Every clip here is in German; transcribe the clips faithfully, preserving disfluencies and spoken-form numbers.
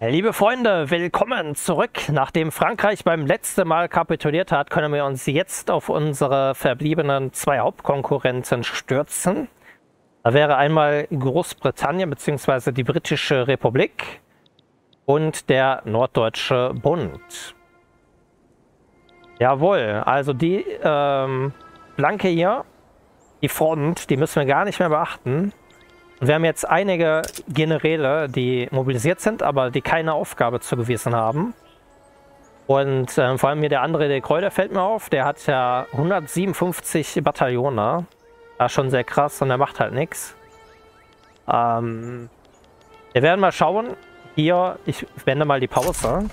Liebe Freunde, willkommen zurück. Nachdem Frankreich beim letzten Mal kapituliert hat, können wir uns jetzt auf unsere verbliebenen zwei Hauptkonkurrenten stürzen. Da wäre einmal Großbritannien bzw. die Britische Republik und der Norddeutsche Bund. Jawohl, also die ähm, Flanke hier, die Front, die müssen wir gar nicht mehr beachten. Und wir haben jetzt einige Generäle, die mobilisiert sind, aber die keine Aufgabe zugewiesen haben. Und äh, vor allem hier der andere, der Kreuzer, fällt mir auf, der hat ja hundertsiebenundfünfzig Bataillone. Das ist schon sehr krass und der macht halt nichts. Ähm, wir werden mal schauen. Hier, ich wende mal die Pause.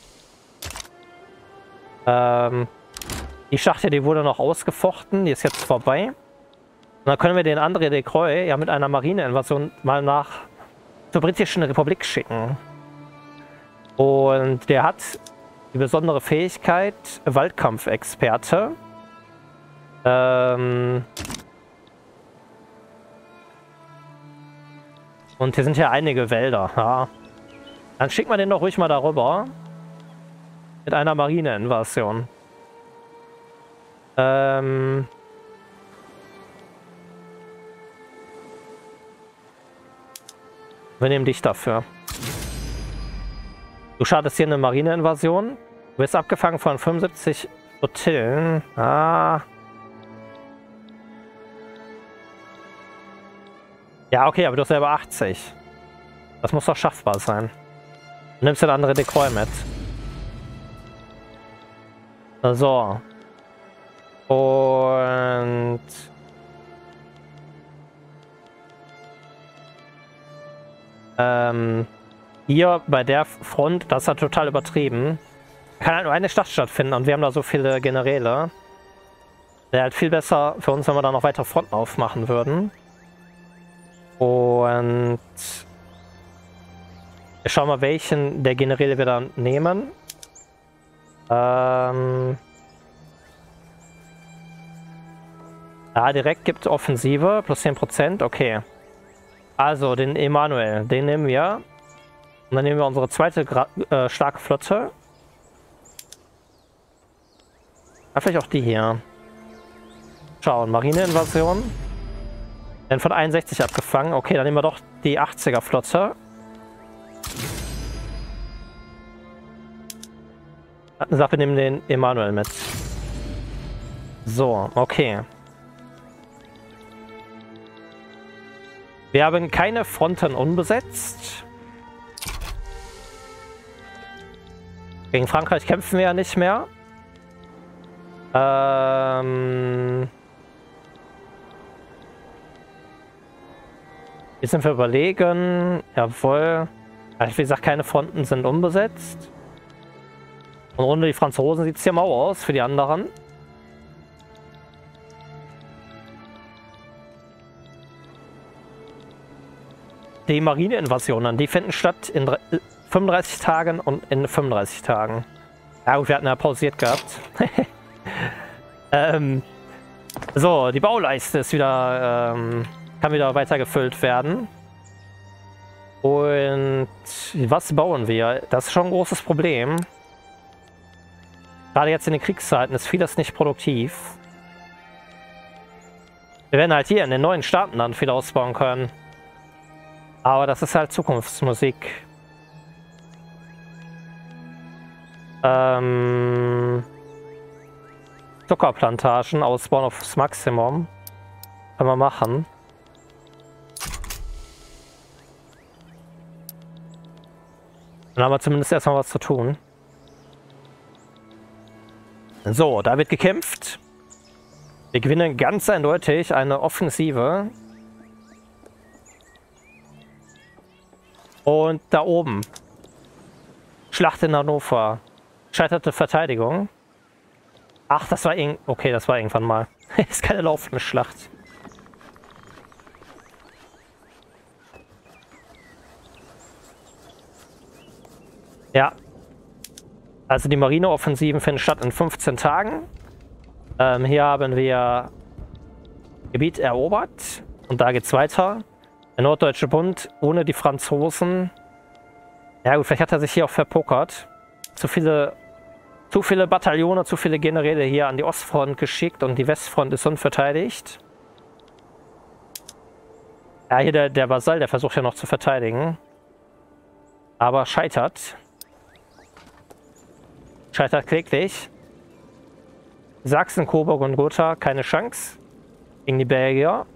Ähm, die Schlacht hier, die wurde noch ausgefochten, die ist jetzt vorbei. Und dann können wir den André de Croix ja mit einer Marineinvasion mal nach zur Britischen Republik schicken. Und der hat die besondere Fähigkeit Waldkampfexperte. Ähm Und hier sind ja einige Wälder. Ja. Dann schicken wir den doch ruhig mal darüber. Mit einer Marineinvasion. Ähm... Wir nehmen dich dafür. Du startest hier eine Marineinvasion. Du wirst abgefangen von fünfundsiebzig Flottillen. Ah. Ja, okay, aber du hast selber achtzig. Das muss doch schaffbar sein. Du nimmst den andere de Croix mit. So. Und... Ähm, hier bei der Front, das ist halt total übertrieben. Kann halt nur eine Schlacht stattfinden und wir haben da so viele Generäle. Wäre halt viel besser für uns, wenn wir da noch weitere Fronten aufmachen würden. Und wir schauen mal, welchen der Generäle wir dann nehmen. Ähm ja, direkt gibt Offensive, plus zehn Prozent, okay. Also, den Emanuel, den nehmen wir. Und dann nehmen wir unsere zweite Gra äh, starke Flotte. Ja, vielleicht auch die hier. Schauen, Marineinvasion. Dann von einundsechzig abgefangen. Okay, dann nehmen wir doch die achtziger Flotte. Hat eine Sache, wir nehmen den Emanuel mit. So, okay. Wir haben keine Fronten unbesetzt. Gegen Frankreich kämpfen wir ja nicht mehr. Ähm Hier sind wir überlegen. Jawohl. Also wie gesagt, keine Fronten sind unbesetzt. Und ohne die Franzosen sieht es hier mau aus für die anderen. Die Marineinvasionen, die finden statt in fünfunddreißig Tagen und in fünfunddreißig Tagen. Ja gut, wir hatten ja pausiert gehabt. ähm, so, die Bauleiste ist wieder, ähm, kann wieder weiter gefüllt werden. Und was bauen wir? Das ist schon ein großes Problem. Gerade jetzt in den Kriegszeiten ist vieles nicht produktiv. Wir werden halt hier in den neuen Staaten dann viel ausbauen können. Aber das ist halt Zukunftsmusik. Ähm, Zuckerplantagen ausbauen aufs Maximum. Können wir machen. Dann haben wir zumindest erstmal was zu tun. So, da wird gekämpft. Wir gewinnen ganz eindeutig eine Offensive. Und da oben. Schlacht in Hannover. Scheiterte Verteidigung. Ach, das war irgend... Okay, das war irgendwann mal. Das ist keine laufende Schlacht. Ja. Also die Marineoffensiven finden statt in fünfzehn Tagen. Ähm, hier haben wir Gebiet erobert. Und da geht's weiter. Der Norddeutsche Bund ohne die Franzosen Ja gut, vielleicht hat er sich hier auch verpokert. Zu viele, zu viele Bataillone, zu viele Generäle hier an die Ostfront geschickt und die Westfront ist unverteidigt. Ja, hier der, der Vasall, der versucht ja noch zu verteidigen. Aber scheitert. Scheitert kläglich. Sachsen, Coburg und Gotha, keine Chance gegen die Belgier.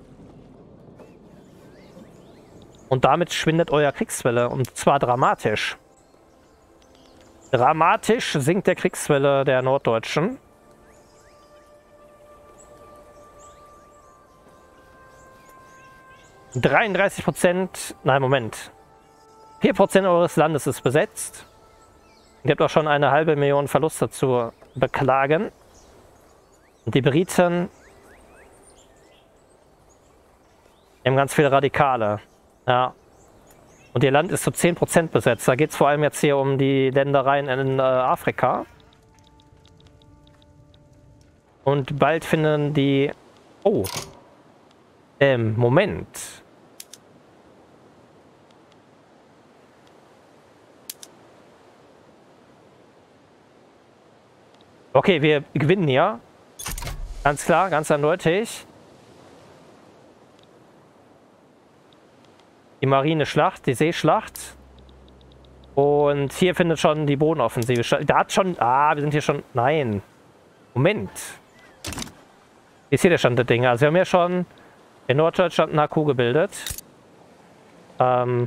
Und damit schwindet euer Kriegswille. Und zwar dramatisch. Dramatisch sinkt der Kriegswille der Norddeutschen. dreiunddreißig Prozent, nein, Moment. vier Prozent eures Landes ist besetzt. Ihr habt auch schon eine halbe Million Verluste zu beklagen. Und die Briten haben ganz viele Radikale. Ja. Und ihr Land ist zu zehn Prozent besetzt. Da geht es vor allem jetzt hier um die Ländereien in äh, Afrika. Und bald finden die... Oh. Ähm, Moment. Okay, wir gewinnen hier. Ganz klar, ganz eindeutig. Die Marineschlacht, die Seeschlacht. Und hier findet schon die Bodenoffensive statt. Da hat schon... Ah, wir sind hier schon... Nein. Moment. Wie ist hier der Stand der Dinge? Also wir haben ja schon in Norddeutschland eine H Q gebildet. Ähm...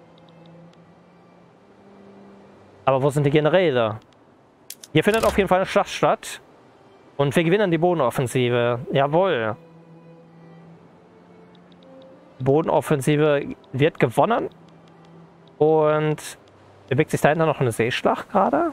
Aber wo sind die Generäle? Hier findet auf jeden Fall eine Schlacht statt. Und wir gewinnen die Bodenoffensive. Jawohl. Die Bodenoffensive wird gewonnen. Und bewegt sich dahinter noch eine Seeschlacht gerade?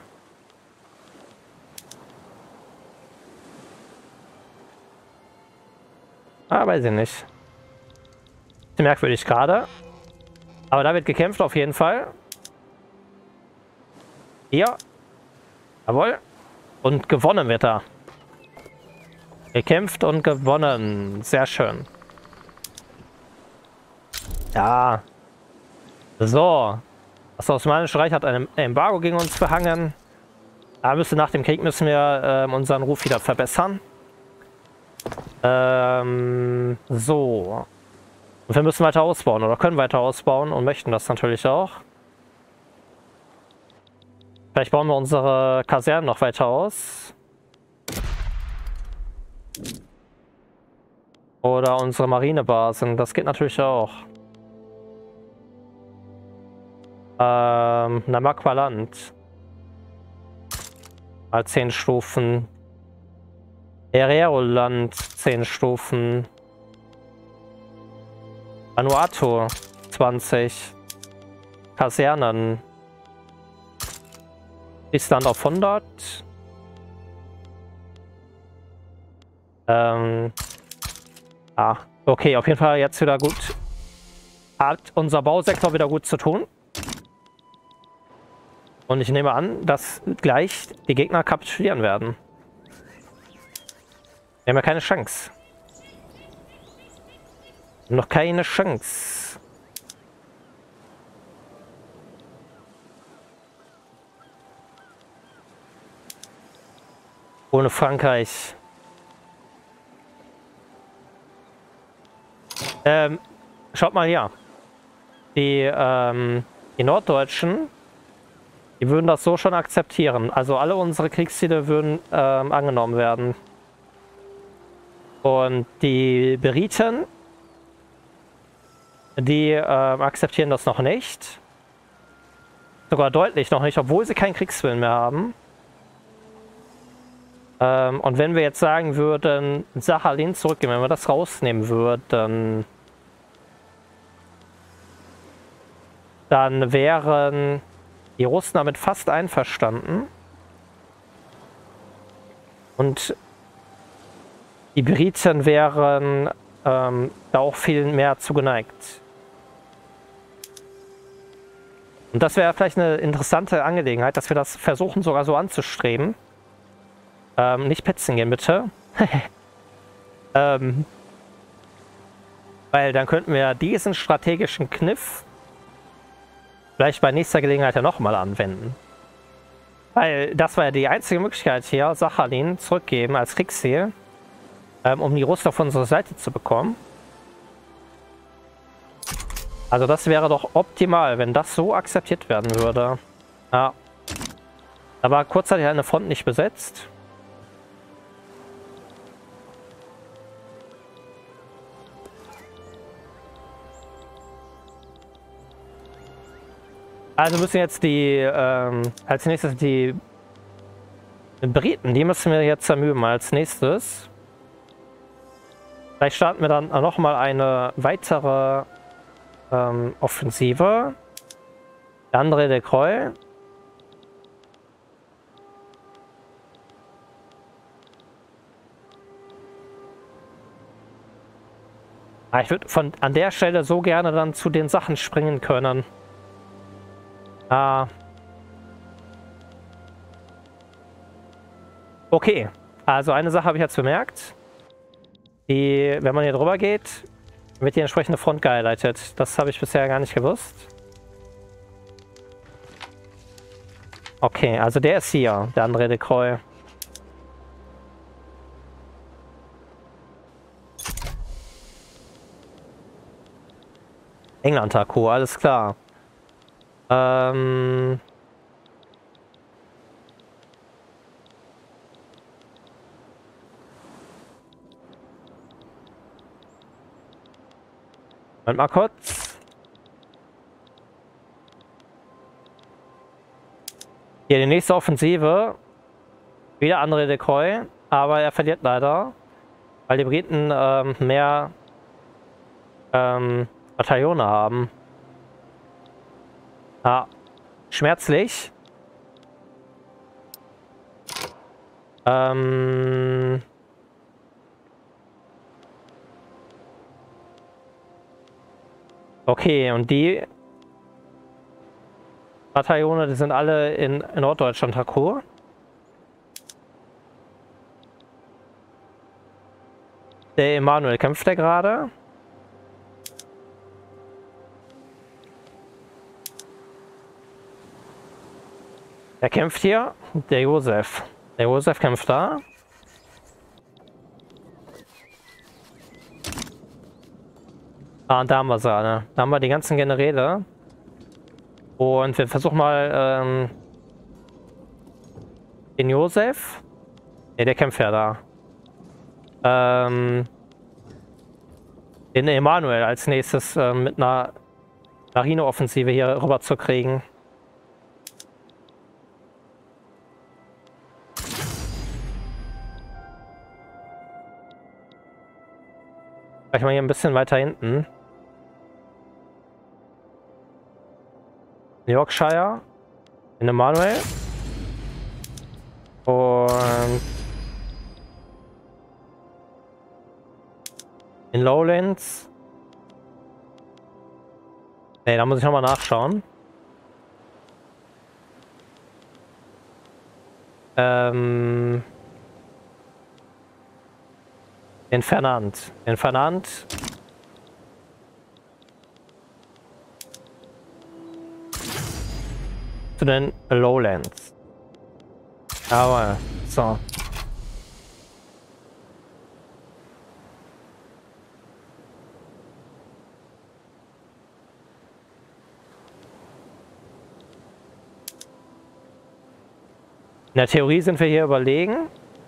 Ah, weiß ich nicht. Ist merkwürdig gerade. Aber da wird gekämpft auf jeden Fall. Hier. Jawohl. Und gewonnen wird da. Gekämpft und gewonnen. Sehr schön. Ja. So. Das Osmanische Reich hat ein Embargo gegen uns verhangen. Da müssen nach dem Krieg müssen wir ähm, unseren Ruf wieder verbessern. Ähm, so. Und wir müssen weiter ausbauen oder können weiter ausbauen und möchten das natürlich auch. Vielleicht bauen wir unsere Kasernen noch weiter aus. Oder unsere Marinebasen. Das geht natürlich auch. Ähm, Namakwaland. Mal zehn Stufen. Herero-Land zehn Stufen. Vanuatu zwanzig. Kasernen. Island auf hundert. Ähm. Ah, okay, auf jeden Fall jetzt wieder gut. Hat unser Bausektor wieder gut zu tun. Und ich nehme an, dass gleich die Gegner kapitulieren werden. Wir haben ja keine Chance. Noch keine Chance. Ohne Frankreich. Ähm, schaut mal hier. Die, ähm, die Norddeutschen, die würden das so schon akzeptieren. Also alle unsere Kriegsziele würden ähm, angenommen werden. Und die Briten, die ähm, akzeptieren das noch nicht. Sogar deutlich noch nicht, obwohl sie keinen Kriegswillen mehr haben. Ähm, und wenn wir jetzt sagen würden, Sachalin zurückgeben, wenn wir das rausnehmen würden, dann wären die Russen damit fast einverstanden. Und die Briten wären ähm, da auch viel mehr zugeneigt. Und das wäre vielleicht eine interessante Angelegenheit, dass wir das versuchen sogar so anzustreben. Ähm, nicht petzen gehen, bitte. ähm, weil dann könnten wir diesen strategischen Kniff vielleicht bei nächster Gelegenheit ja nochmal anwenden. Weil das war ja die einzige Möglichkeit hier, Sachalin zurückgeben als Kriegsziel, ähm, um die Russen auf unsere Seite zu bekommen. Also das wäre doch optimal, wenn das so akzeptiert werden würde. Ja. Da war kurzzeitig eine Front nicht besetzt. Also müssen jetzt die, ähm, als nächstes die Briten, die müssen wir jetzt zermüben als nächstes. Vielleicht starten wir dann nochmal eine weitere ähm, Offensive. Der andere de Croix. Ah, ich würde von an der Stelle so gerne dann zu den Sachen springen können. Ah. Okay, also eine Sache habe ich jetzt bemerkt. Die, wenn man hier drüber geht, wird die entsprechende Front gehighlightet. Das habe ich bisher gar nicht gewusst. Okay, also der ist hier, der André de Croix. England-Taku, alles klar. Ähm... Moment mal kurz. Hier die nächste Offensive. Wieder André de Croix, aber er verliert leider, weil die Briten ähm, mehr ähm, Bataillone haben. Ah, schmerzlich. Ähm... Okay, und die Bataillone, die sind alle in, in Norddeutschland Taku. Der Emanuel kämpft der gerade. Er kämpft hier. Der Josef. Der Josef kämpft da. Ah, und da haben wir sie alle. Da haben wir die ganzen Generäle. Und wir versuchen mal ähm, den Josef. Ne, der kämpft ja da. Ähm, den Emanuel als nächstes äh, mit einer Marine-Offensive hier rüber zu kriegen. Gleich mal hier ein bisschen weiter hinten. Yorkshire. In Emanuel. Und in Lowlands. Ne, da muss ich nochmal nachschauen. Ähm... In Fernand. In Fernand. Zu den Lowlands. Aber, so. In der Theorie sind wir hier überlegen.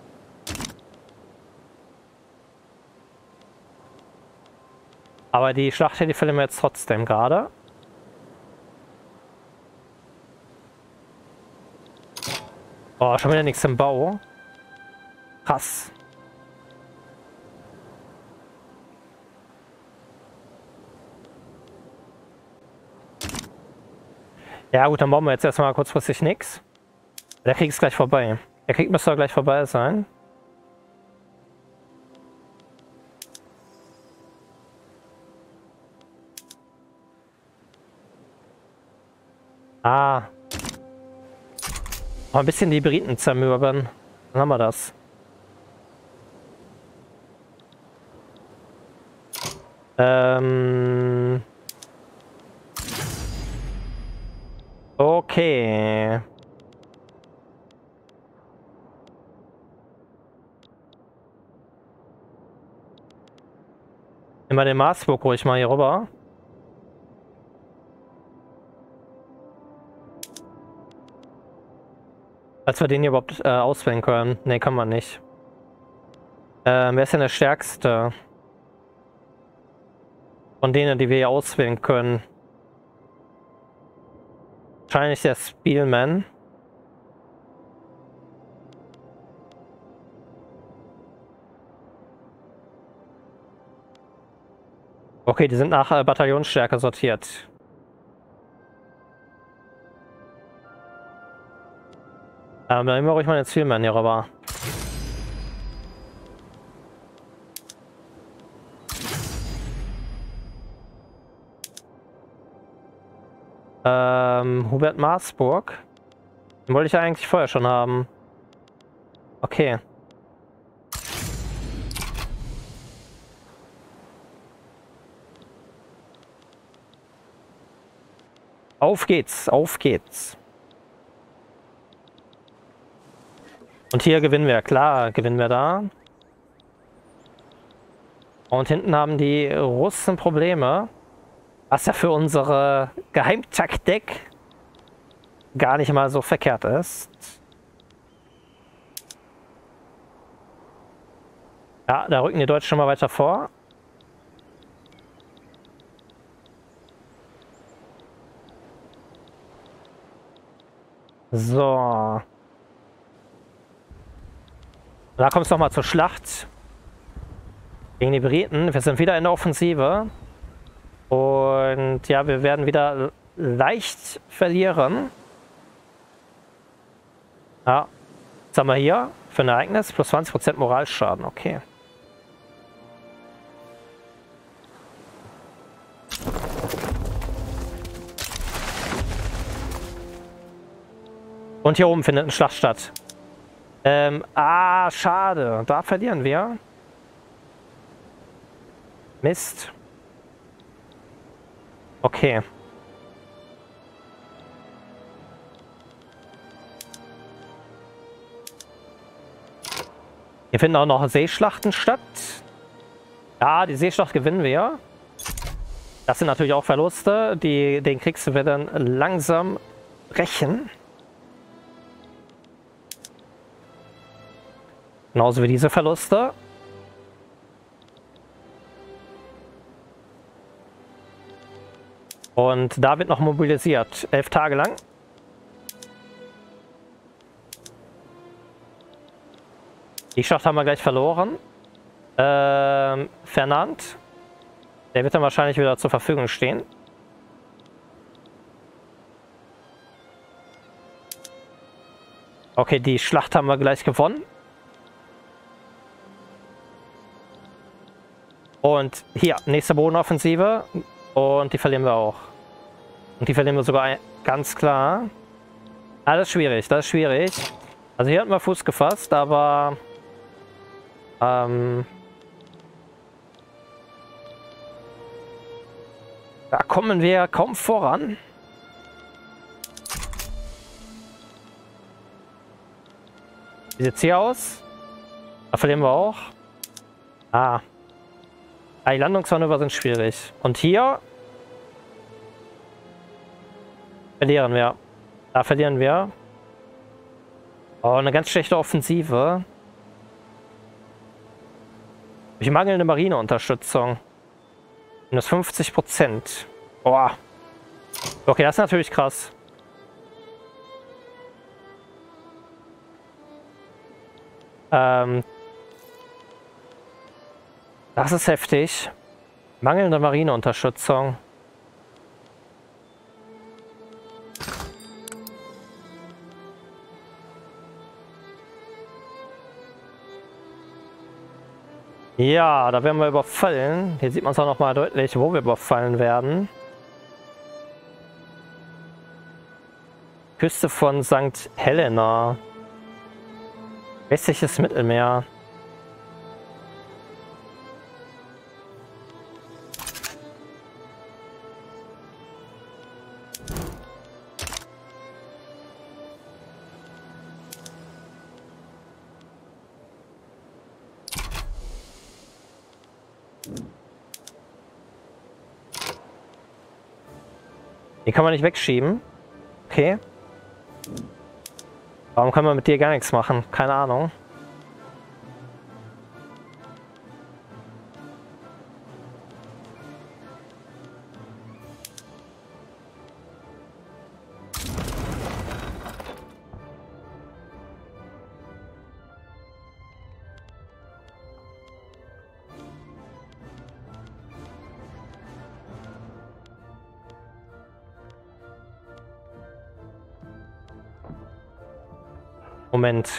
Aber die Schlacht hier, die verlieren wir jetzt trotzdem gerade. Oh, schon wieder nichts im Bau. Krass. Ja gut, dann bauen wir jetzt erstmal kurzfristig nichts. Der Krieg ist gleich vorbei. Der Krieg müsste gleich vorbei sein. Ah. Noch ein bisschen die Briten zermürben. Dann haben wir das. Ähm. Okay. Immer den Marsburg ruhig mal hier rüber. Als wir den hier überhaupt äh, auswählen können. Ne, kann man nicht. Ähm, wer ist denn der Stärkste? Von denen, die wir hier auswählen können. Wahrscheinlich der Spielman. Okay, die sind nach äh, Bataillonsstärke sortiert. Ähm, dann nehmen wir ruhig mal den Spielman hier rüber. Ähm, Hubert Marsburg. Den wollte ich ja eigentlich vorher schon haben. Okay. Auf geht's, auf geht's. Und hier gewinnen wir, klar gewinnen wir da. Und hinten haben die Russen Probleme. Was ja für unsere Geheimtaktik gar nicht mal so verkehrt ist. Ja, da rücken die Deutschen schon mal weiter vor. So. Da kommt es nochmal zur Schlacht gegen die Briten. Wir sind wieder in der Offensive. Und ja, wir werden wieder leicht verlieren. Ja, was haben wir hier für ein Ereignis? Plus zwanzig Prozent Moralschaden, okay. Und hier oben findet eine Schlacht statt. Ähm, ah, schade. Da verlieren wir. Mist. Okay. Hier finden auch noch Seeschlachten statt. Ja, die Seeschlacht gewinnen wir. Das sind natürlich auch Verluste, die den Krieg wir dann langsam rächen. Genauso wie diese Verluste. Und da wird noch mobilisiert. Elf Tage lang. Die Schlacht haben wir gleich verloren. Ähm, Fernand. Der wird dann wahrscheinlich wieder zur Verfügung stehen. Okay, die Schlacht haben wir gleich gewonnen. Und hier, nächste Bodenoffensive. Und die verlieren wir auch. Und die verlieren wir sogar ganz klar. Ah, das ist schwierig, das ist schwierig. Also hier hatten wir Fuß gefasst, aber... Ähm, da kommen wir kaum voran. Wie sieht's hier aus? Da verlieren wir auch. Ah. Die Landungsmanöver sind schwierig. Und hier verlieren wir. Da verlieren wir. Oh, eine ganz schlechte Offensive. Durch mangelnde Marineunterstützung. Minus fünfzig Prozent. Boah. Okay, das ist natürlich krass. Ähm... Das ist heftig. Mangelnde Marineunterstützung. Ja, da werden wir überfallen. Hier sieht man es auch noch mal deutlich, wo wir überfallen werden. Küste von Sankt Helena. Westliches Mittelmeer. Die kann man nicht wegschieben. Okay. Warum kann man mit dir gar nichts machen? Keine Ahnung. Moment.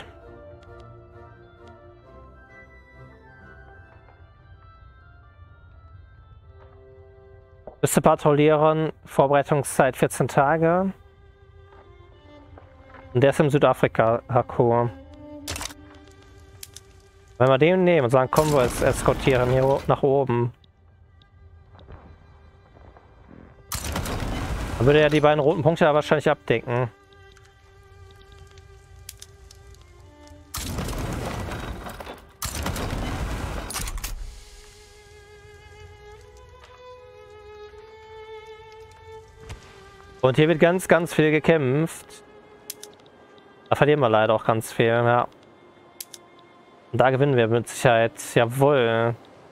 Müsste patrouillieren, Vorbereitungszeit vierzehn Tage. Und der ist im Südafrika-Hakko. Wenn wir den nehmen und sagen, kommen wir es eskortieren hier nach oben. Dann würde er die beiden roten Punkte ja wahrscheinlich abdecken. Und hier wird ganz, ganz viel gekämpft. Da verlieren wir leider auch ganz viel, ja. Und da gewinnen wir mit Sicherheit. Jawohl.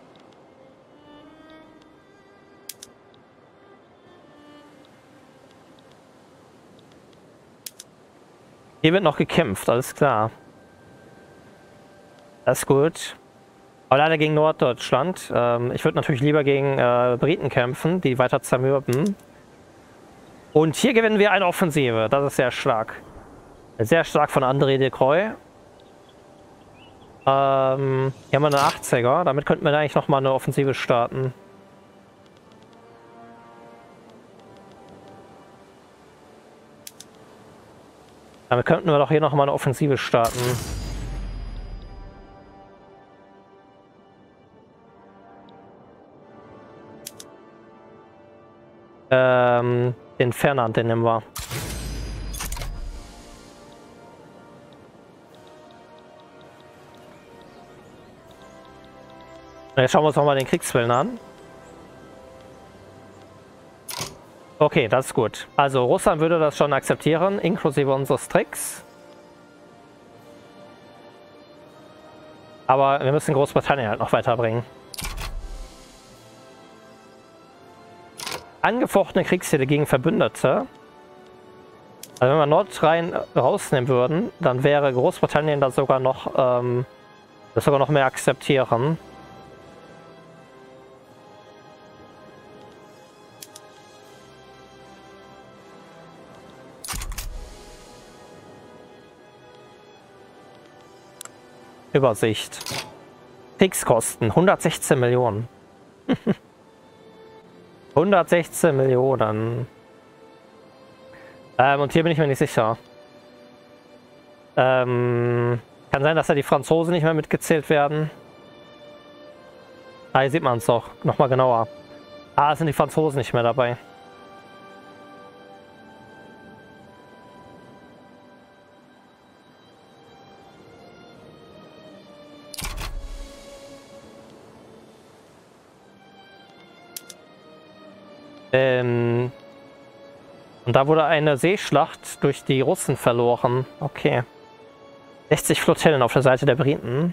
Hier wird noch gekämpft, alles klar. Das ist gut. Aber leider gegen Norddeutschland. Ähm, ich würde natürlich lieber gegen äh, Briten kämpfen, die weiter zermürben. Und hier gewinnen wir eine Offensive. Das ist sehr stark. Sehr stark von André de Croix. Ähm, hier haben wir eine achtziger. Damit könnten wir eigentlich nochmal eine Offensive starten. Damit könnten wir doch hier nochmal eine Offensive starten. Ähm... Den Fernand, den nehmen wir. Jetzt schauen wir uns nochmal den Kriegswillen an. Okay, das ist gut. Also Russland würde das schon akzeptieren, inklusive unseres Tricks. Aber wir müssen Großbritannien halt noch weiterbringen. Angefochtene Kriegsziele gegen Verbündete. Also wenn wir Nordrhein rausnehmen würden, dann wäre Großbritannien da sogar noch, ähm, das sogar noch mehr akzeptieren. Übersicht. Kriegskosten hundertsechzehn Millionen. hundertsechzehn Millionen. Ähm, und hier bin ich mir nicht sicher. Ähm, kann sein, dass da die Franzosen nicht mehr mitgezählt werden. Ah, hier sieht man es doch. Nochmal genauer. Ah, es sind die Franzosen nicht mehr dabei. Ähm, und da wurde eine Seeschlacht durch die Russen verloren. Okay. sechzig Flottillen auf der Seite der Briten.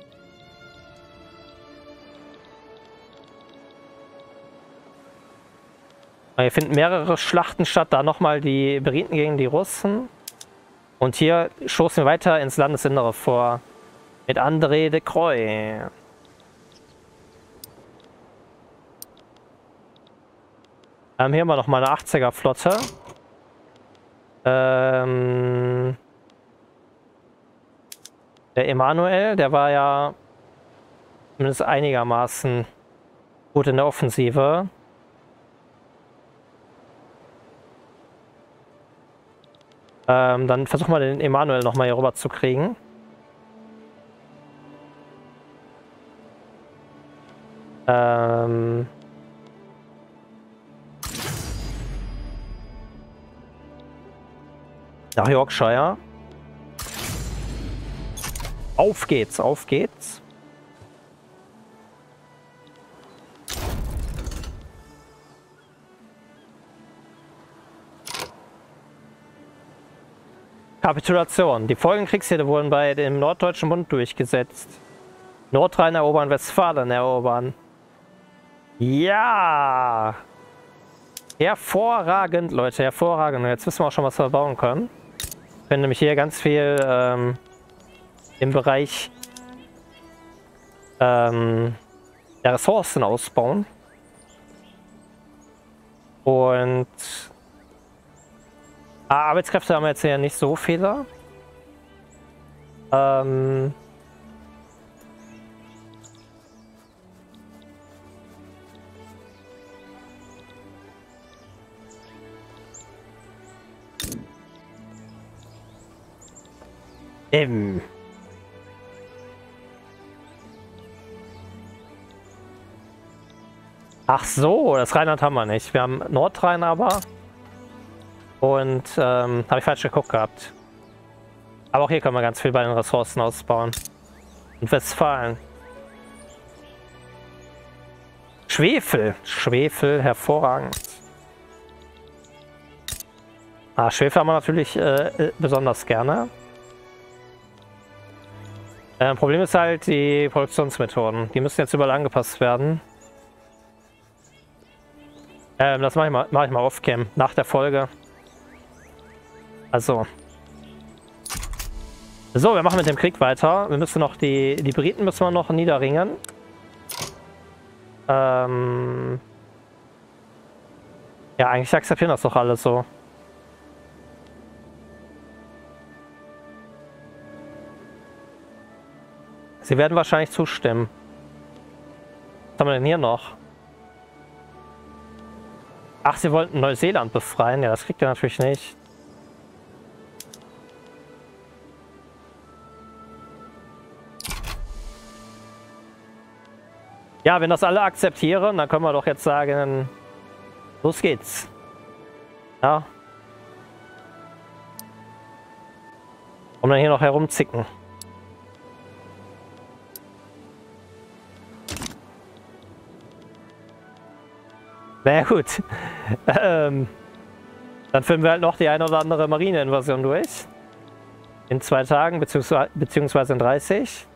Hier finden mehrere Schlachten statt. Da nochmal die Briten gegen die Russen. Und hier stoßen wir weiter ins Landesinnere vor. Mit André de Croix. Ähm, hier haben wir noch mal eine achtziger Flotte. Ähm, der Emanuel, der war ja zumindest einigermaßen gut in der Offensive. Ähm, dann versuchen wir den Emanuel noch mal hier rüber zu kriegen. Ähm... Nach Yorkshire. Auf geht's, auf geht's. Kapitulation. Die Folgekriegsziele wurden bei dem Norddeutschen Bund durchgesetzt. Nordrhein erobern, Westfalen erobern. Ja! Hervorragend, Leute, hervorragend. Jetzt wissen wir auch schon, was wir bauen können. Wir können nämlich hier ganz viel ähm, im Bereich ähm, der Ressourcen ausbauen. Und ah, Arbeitskräfte haben wir jetzt ja nicht so viele. Ähm, ähm. Ach so, das Rheinland haben wir nicht. Wir haben Nordrhein aber. Und ähm, habe ich falsch geguckt gehabt. Aber auch hier können wir ganz viel bei den Ressourcen ausbauen. Und Westfalen. Schwefel. Schwefel, hervorragend. Ah, Schwefel haben wir natürlich äh, besonders gerne. Äh, Problem ist halt die Produktionsmethoden. Die müssen jetzt überall angepasst werden. Ähm, das mache ich mal, mach ich mal off-cam nach der Folge. Also. So, wir machen mit dem Krieg weiter. Wir müssen noch die, die Briten müssen wir noch niederringen. Ähm. Ja, eigentlich akzeptieren das doch alle so. Sie werden wahrscheinlich zustimmen. Was haben wir denn hier noch? Ach, sie wollten Neuseeland befreien. Ja, das kriegt ihr natürlich nicht. Ja, wenn das alle akzeptieren, dann können wir doch jetzt sagen, los geht's. Ja. Und dann hier noch herumzicken. Na gut. ähm, dann filmen wir halt noch die eine oder andere Marine-Invasion durch. In zwei Tagen, beziehungsweise, beziehungsweise in dreißig.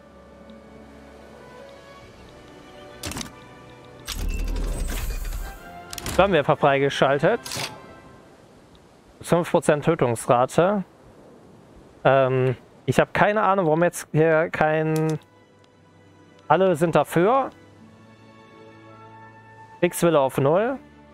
Flammenwerfer freigeschaltet. fünf Prozent Tötungsrate. Ähm, ich habe keine Ahnung, warum jetzt hier kein... Alle sind dafür. Kriegswille auf null.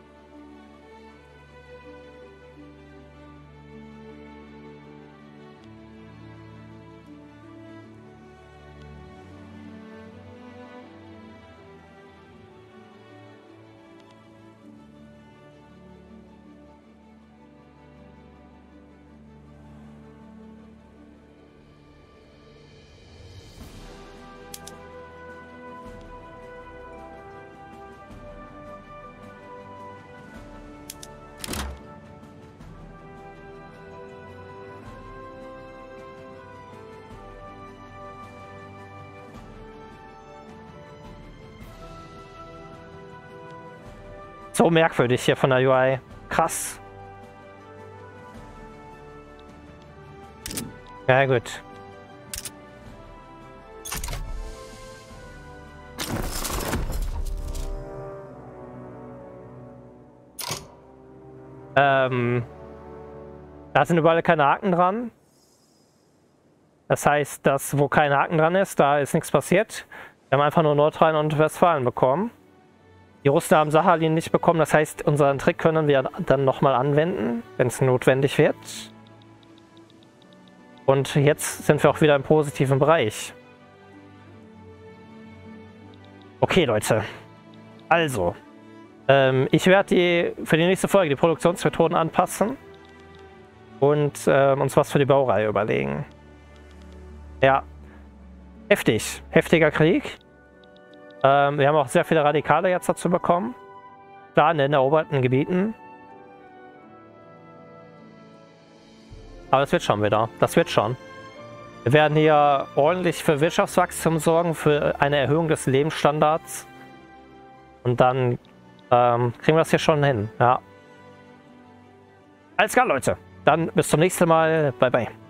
So merkwürdig hier von der U I. Krass. Ja, gut. Ähm, da sind überall keine Haken dran. Das heißt, dass wo kein Haken dran ist, da ist nichts passiert. Wir haben einfach nur Nordrhein und Westfalen bekommen. Die Russen haben Sachalin nicht bekommen, das heißt, unseren Trick können wir dann nochmal anwenden, wenn es notwendig wird. Und jetzt sind wir auch wieder im positiven Bereich. Okay, Leute. Also, ähm, ich werde die für die nächste Folge die Produktionsmethoden anpassen und ähm, uns was für die Baureihe überlegen. Ja, heftig. Heftiger Krieg. Ähm, wir haben auch sehr viele Radikale jetzt dazu bekommen. Klar, in den eroberten Gebieten. Aber das wird schon wieder. Das wird schon. Wir werden hier ordentlich für Wirtschaftswachstum sorgen, für eine Erhöhung des Lebensstandards. Und dann ähm, kriegen wir das hier schon hin. Ja. Alles klar, Leute. Dann bis zum nächsten Mal. Bye, bye.